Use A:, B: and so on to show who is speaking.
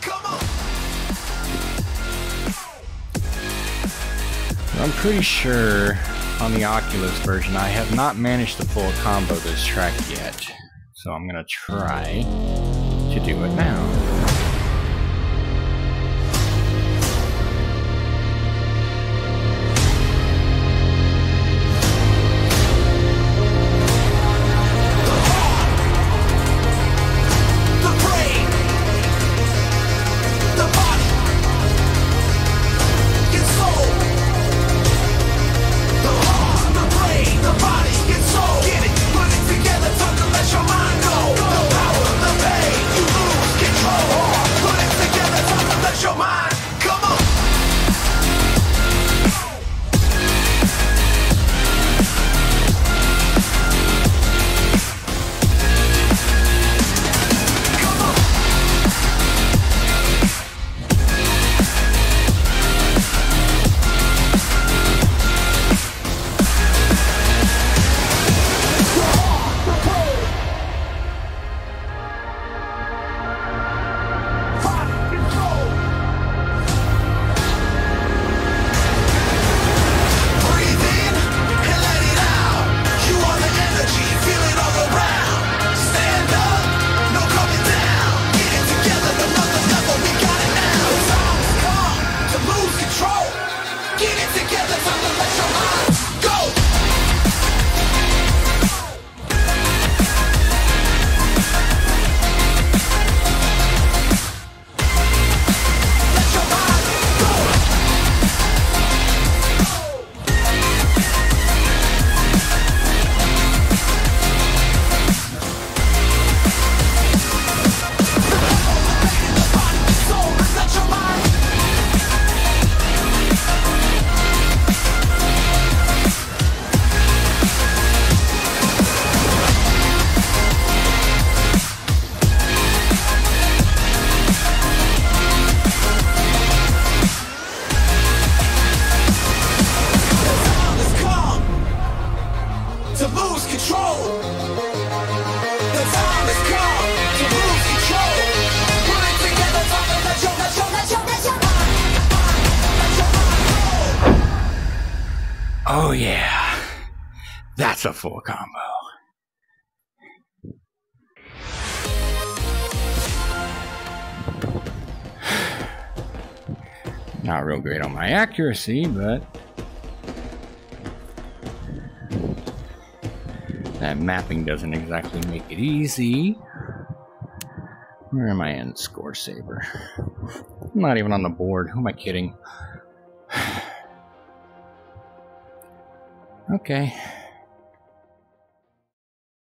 A: I'm pretty sure on the Oculus version I have not managed to full combo this track yet, so I'm gonna try to do it now. Oh yeah, that's a full combo. Not real great on my accuracy, but that mapping doesn't exactly make it easy. Where am I in Score Saber? I'm not even on the board. Who am I kidding? Okay.